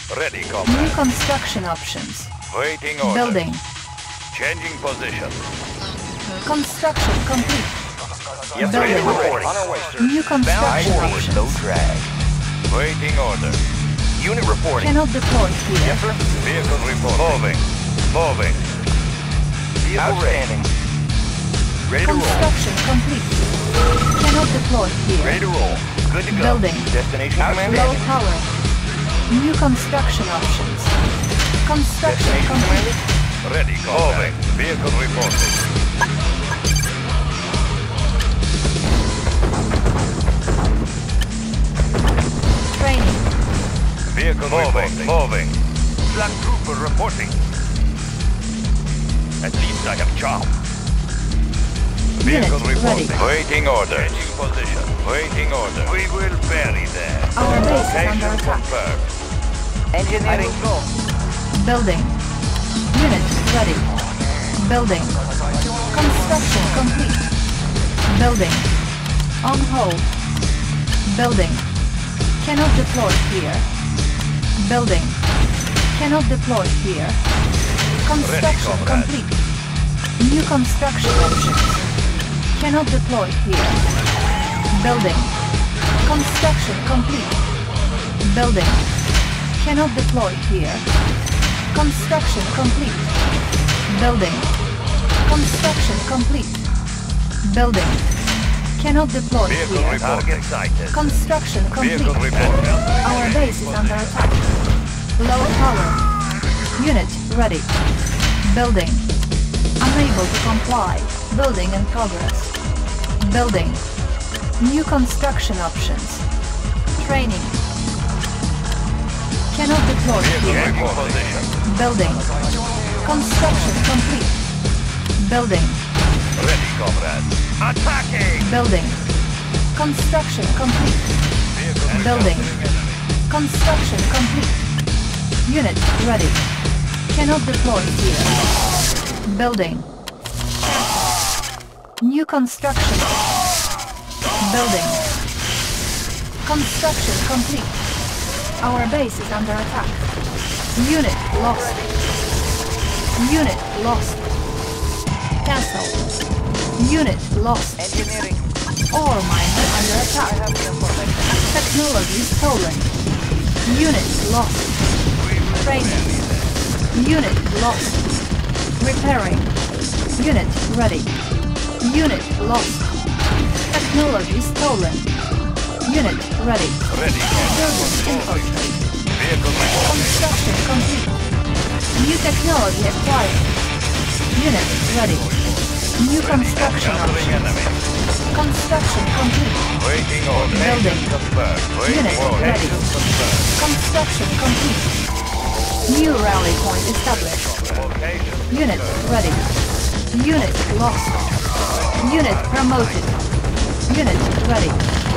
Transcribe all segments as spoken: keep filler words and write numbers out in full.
Ready, New comrade. construction options. Waiting order. Building. Changing position. Construction complete. Yes, Building. ready, reporting. On our way, sir. New construction Forward, no options. drag. Waiting order. Unit reporting. Cannot deploy here. Yes, sir. Vehicle report. Moving. Moving. Vehicle Outstanding. Ready to roll. Construction complete. Cannot deploy here. Ready to roll. Good to go. Building. Destination command. Low power. New construction options. Construction Destination complete. commander. Ready, comrade. Moving. Vehicle reporting. Training. Vehicle moving. Reporting. Moving. Black trooper reporting. At least I have charm. Vehicle Unit reporting. ready. Waiting order. Changing position. Waiting order. We will bury them. Our base is Location under attack. confirmed. Engineering go. Building. Unit ready. Building. Construction complete. Building. On hold. Building. Cannot deploy here. Building. Cannot deploy here. Construction Ready, comrade. complete. New construction options. Cannot deploy here. Building. Construction complete. Building. Cannot deploy here. Construction complete. Building. Construction complete. Building. Cannot deploy Vehicle here. reporting. Target sighted. Construction complete. Vehicle reporting. Our base is under attack. Low power. Unit ready. Building. Unable to comply. Building in progress. Building. New construction options. Training. Cannot deploy Vehicle here. changing position. Building. Construction complete. Building. Ready, comrade. Attacking! Building. Construction complete. Vehicle Building. Construction complete. Unit ready. Cannot deploy here. Building. New construction. Building. Construction complete. Our base is under attack. Unit lost. Unit lost. Cancel. Unit lost. Engineering. Ore miner under I attack. have the information. Technology stolen. Unit lost. Training. Unit lost. Repairing. Unit ready. Unit lost. Technology stolen. Unit ready. Ready, comrade. Building infiltrate. Vehicle reporting. Construction complete. New technology acquired. Unit ready. New construction Encountering options. enemy. Construction complete. Waiting order. Building. Confirmed. Waiting Unit order. ready. Confirmed. Construction complete. New rally point established. Location. Unit ready. Unit lost. Unit promoted. Unit ready.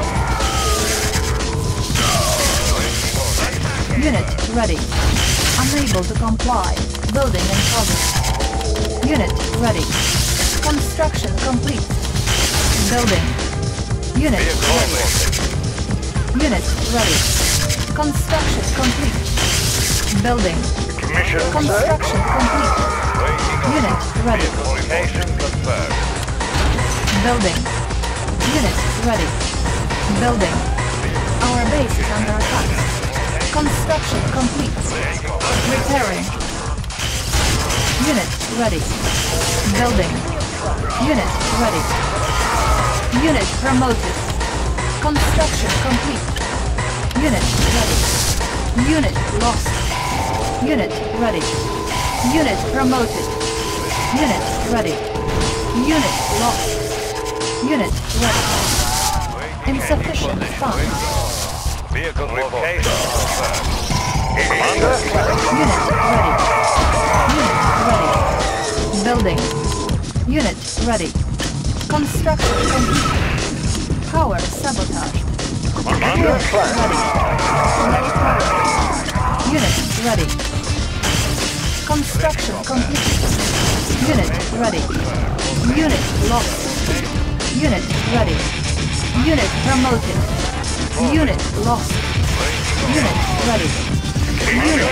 Unit ready. Unable to comply. Building in progress. Unit ready. Construction complete. Building. Unit Vehicle ready. reporting. Unit ready. Construction complete. Building. Mission Construction complete. Waiting order. Unit ready. Vehicle location confirmed. Building. Unit ready. Building. Our base is under attack. Construction complete. Repairing. Unit ready. Building. Unit ready. Unit promoted. Construction complete. Unit ready. Unit lost. Unit ready. Unit promoted. Unit ready. Unit lost. Unit ready. Insufficient funds. Vehicle location confirmed. Commander? Unit ready. Unit ready. Building. Unit ready. Construction complete. Power sabotaged. Commander? Unit ready. Low power. Unit ready. Construction complete. Unit ready. Unit lost. Unit ready. Unit promoted. Unit lost. Unit ready. Unit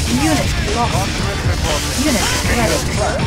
Unit lost. Conscript reporting. Unit ready.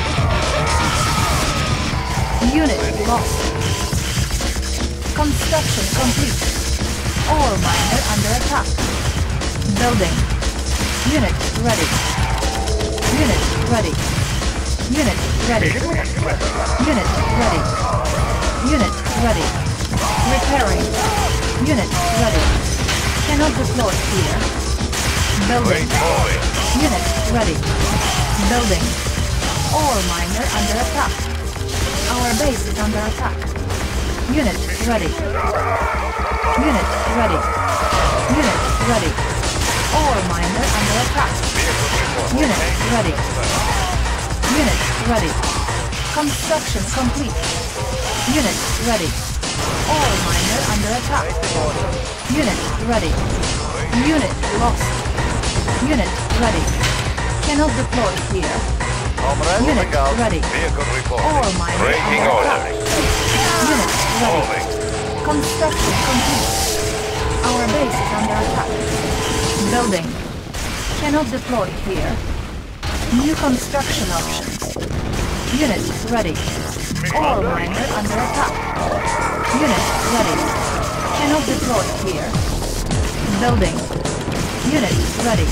Unit lost. Construction complete. Ore miner under attack. Building. Unit ready. Unit ready. Unit ready. Unit ready. Unit ready. Repairing. Unit ready. Cannot deploy here. Building. Wait, moving. Unit ready. Building. Ore miner under attack. Our base is under attack. Unit ready. Unit ready. Unit ready. Ore miner under attack. Vehicle reporting. Unit ready. Unit ready. Construction complete. Unit ready. Ore miner under attack. Unit ready. Unit lost. Unit ready. Cannot deploy here. Comrade, Unit look out. ready. Vehicle reporting. Ore miner Breaking under order. attack. Unit ready. Moving. Construction complete. Our base is under attack. Building. Cannot deploy here. New construction options. Unit ready. Ore miner under attack. Unit ready. Cannot deploy here. Building. Unit ready.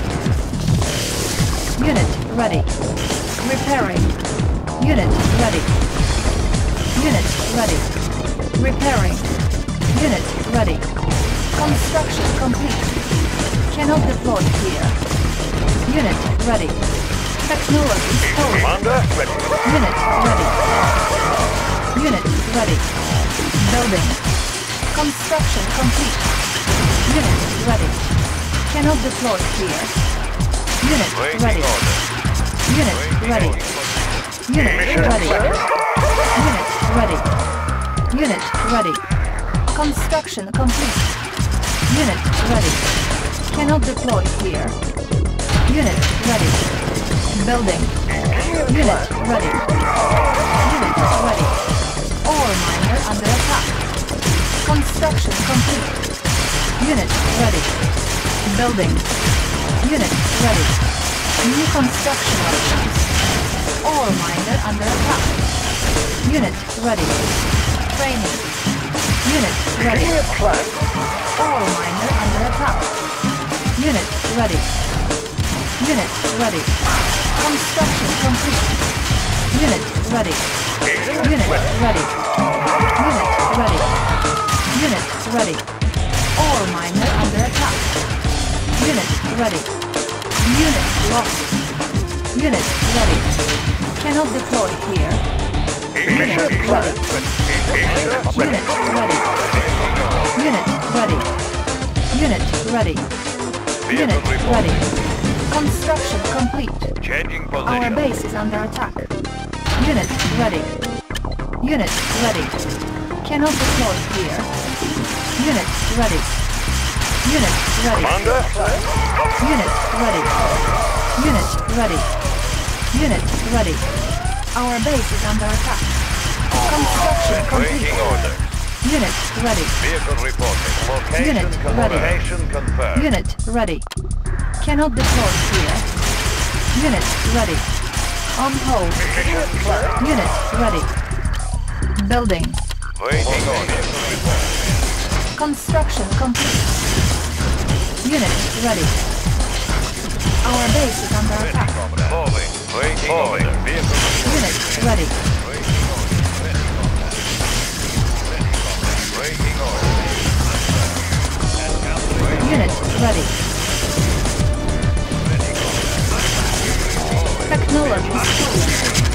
Unit ready. Repairing. Unit ready. Unit ready. Repairing. Unit ready. Construction complete. Cannot deploy here. Unit ready. Technology stolen. Commander, ready. Unit ready. Unit ready. Building. Construction complete. Unit ready. Cannot deploy here. Unit Waiting ready. order. Unit ready. Unit ready. Unit ready. Unit ready. Construction complete. Unit ready. Cannot deploy here. Unit ready. Building. Unit ready. Unit ready. Ore miner under attack. Construction complete. Unit ready. Building. Unit ready. New construction options. Ore miner under attack. Unit ready. Training. Unit ready. Ore miner under attack. Unit ready. Unit ready. Construction complete. Unit ready. Unit ready. Unit ready. Unit ready. Ore miner under attack. Unit ready. Unit lost. Unit ready. Cannot deploy here. Unit ready. Unit ready. Unit ready. Unit ready. Unit ready. Construction complete. Changing Our position. base is under attack. Unit ready. Unit ready. Cannot deploy here. Unit ready. Unit ready. Commander, Unit ready. Unit ready. Unit ready. Our base is under attack. Construction complete. waiting order. Unit ready. Vehicle reporting. Location Unit confirmed. ready. Location confirmed. Unit ready. Cannot deploy here. Unit ready. On hold. Unit ready. Building. Waiting order. Construction complete. Unit ready. Our base is under attack. Moving. Waiting order. Vehicle Unit ready. waiting order. Unit ready. Technology stolen.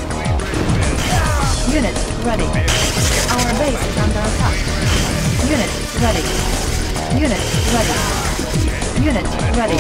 Unit ready. Our base is under attack. Unit ready. Unit ready. Unit ready.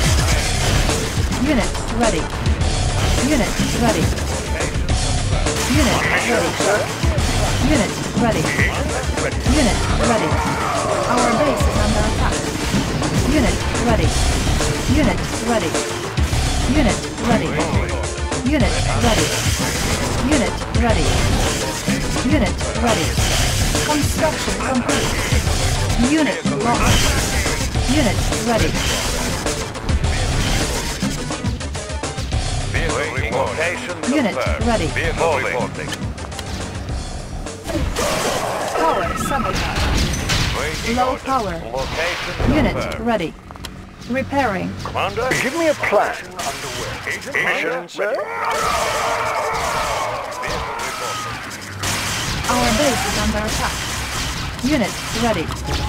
Unit ready. Unit ready. Unit ready. Unit ready. Unit ready. Our base is under attack. Unit ready. Unit ready. Unit ready. Unit ready. Unit ready. Unit ready. Construction complete. Unit lost. Unit ready. Location Unit confirmed. ready. Vehicle reporting. Power sabotage. Waiting Low orders. power. Location Unit confirmed. ready. Repairing. Commander, give me a plan. Underway. Agent, Agent sir. Vehicle reporting. Our base is under attack. Unit ready.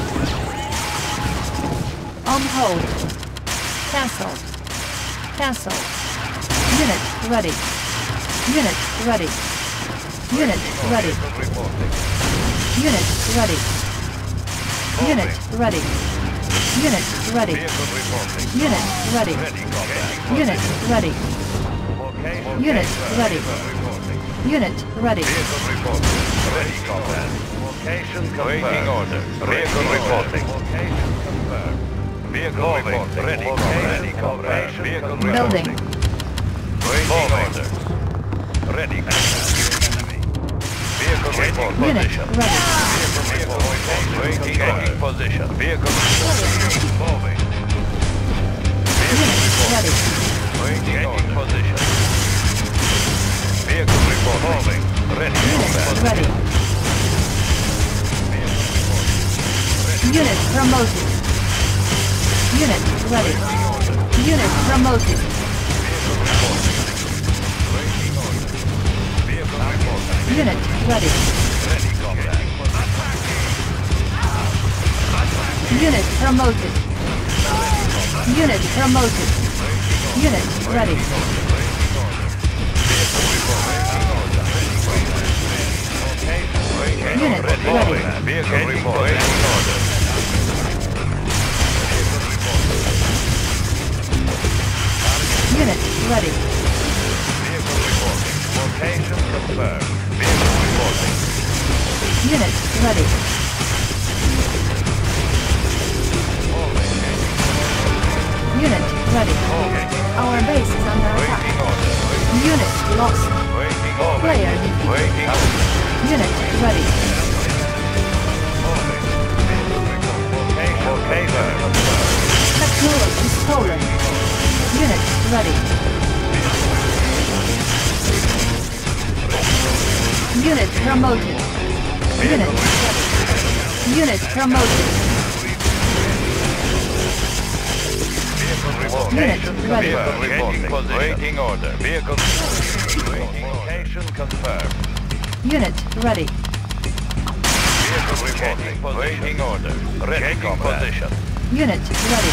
On hold. Cancel. Cancel. Unit ready. Unit ready. Unit ready. Vehicle reporting. Unit ready. Unit ready. Unit ready. Vehicle reporting. Unit ready. Ready, combat. Unit ready. Location. Unit ready. Vehicle reporting. Unit ready. Vehicle reporting. Ready, combat. Location confirmed. Waiting order. Vehicle reporting. Location confirmed. Vehicle reporting. Ready, ready, combat. Vehicle Building. reporting. Waiting order. Ready, combat. Vehicle report Unit position. ready. Vehicle vehicle report. Waiting changing position. Vehicle moving. Vehicle Unit report. ready. Waiting changing position. Vehicle report moving. Ready. Unit ready. Unit promoted. Unit ready. Unit promoted. Vehicle report. Unit ready. Ready, combat. Unit promoted. Unit promoted. Unit ready. Unit ready. Vehicle report. Unit ready. Vehicle reporting. Location confirmed. Vehicle reporting. Unit ready. Unit ready. Our base is under attack. Waiting order. Unit lost. Waiting order. Player defeated. Waiting order. Unit ready. Location confirmed. Technology stolen. Unit ready. Unit promoted. Unit ready. Unit promoted. Unit ready. Vehicle reporting. Waiting order. Vehicle. Waiting location confirmed. Unit ready. Vehicle reporting. Waiting order. Ready position. Unit ready.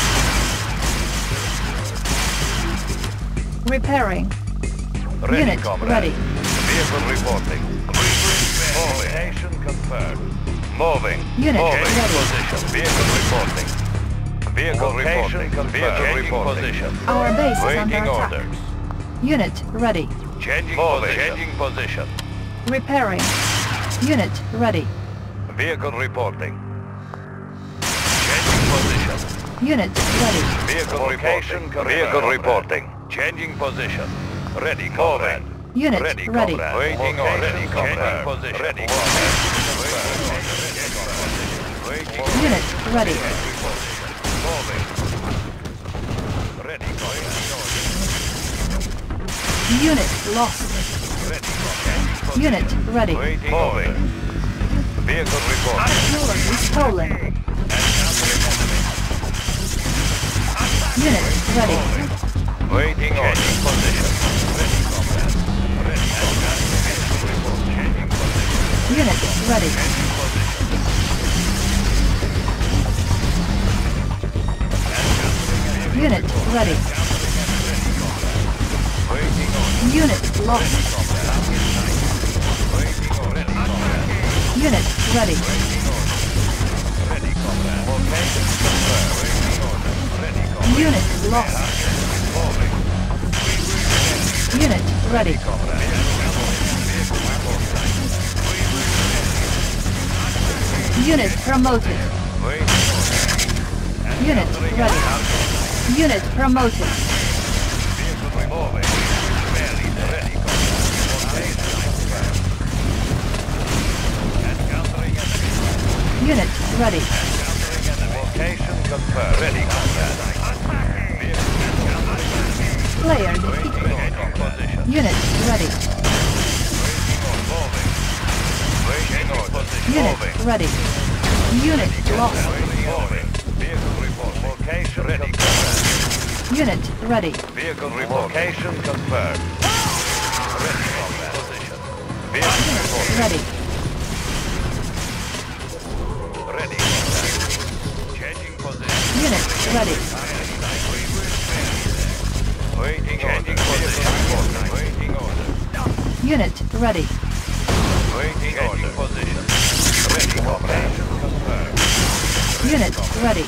Repairing. Ready, Unit comrade. ready. Vehicle reporting. Location confirmed. Moving. Unit Moving ready. position. Vehicle reporting. Vehicle reporting. Vehicle reporting. Position. Our base is under Waiting attack. orders. Unit ready. Changing position. Changing position. Repairing. Unit ready. Vehicle reporting. Changing position. Unit ready. Vehicle reporting. Vehicle reporting. Changing position. Ready, comrade. Unit Ready, ready. comrade. Waiting order. Ready, changing position. Ready, comrade. Waiting. Unit ready. Moving. Ready, comrade. Unit lost. Ready, comrade. Unit ready. Waiting order. Vehicle report. Technology stolen. Unit ready. Waiting order. Position. Ready, comrade. Ready, comrade. Changing position. Unit ready. Unit ready. Waiting order. Unit lost. Waiting order. Ready, comrade. Unit ready. Ready, comrade. Location confirmed. Waiting order. Ready, comrade. Unit lost. Moving. Unit ready. Unit promoted. Waiting order. Unit ready. Unit promoted. Vehicle moving. Barely ready, comrade. Encountering enemy. Unit ready. Location confirmed. Ready, comrade. Player defeated. Changing position. position. Unit ready. Moving. Waiting order. Unit Moving. ready. Unit lost. Moving. Vehicle report. Location ready. Confirmed. Unit ready. Vehicle report. Location confirmed. Ready combat position. Vehicle report. Ready. Ready combat. Changing position. Unit ready. Waiting Changing position. Waiting order. Unit ready. Waiting order. Position. Ready combat. Confirmed. Unit ready.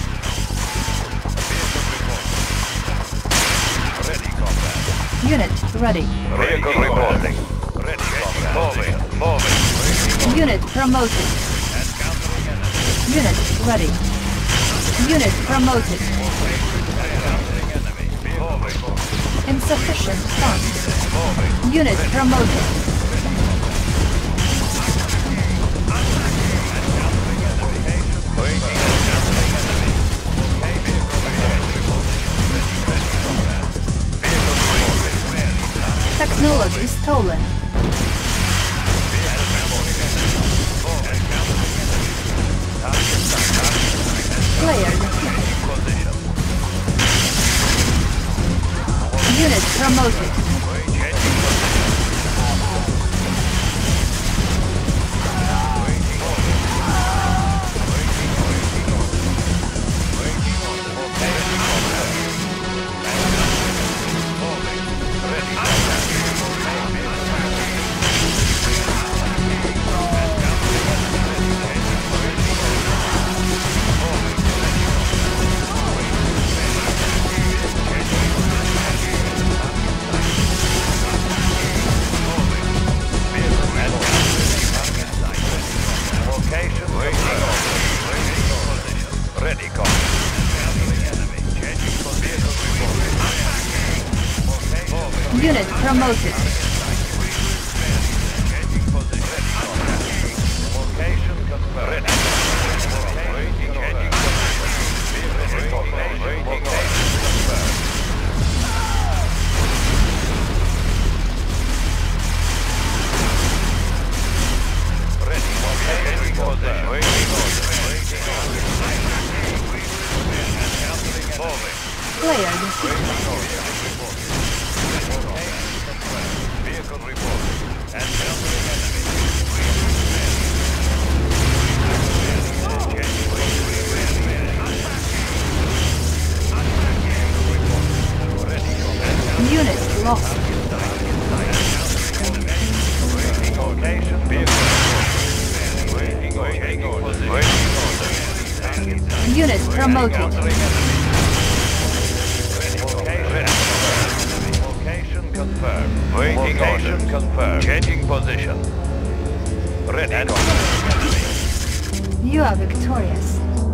Ready combat. Unit ready. Vehicle reporting. Ready combat. Moving. Moving. Unit promoted. And countering enemy. Unit ready. Unit promoted. Countering enemy. Moving. Insufficient funds. Moving. Unit promoted. Waiting. Countering enemy. Technology stolen. Player defeated. Unit promoted. Unit promoted. Location confirmed. Ready. Waiting changing position. Waiting confirmed. Ready. Location confirmed. Waiting order. Waiting order. Moving. Player defeated. Vehicle reporting. And countering enemy. Unit lost. Location vehicle. Waiting waiting order. Waiting order. Unit promoted. Countering enemy. Location confirmed. Waiting Location confirmed. Changing position. Ready. You are victorious.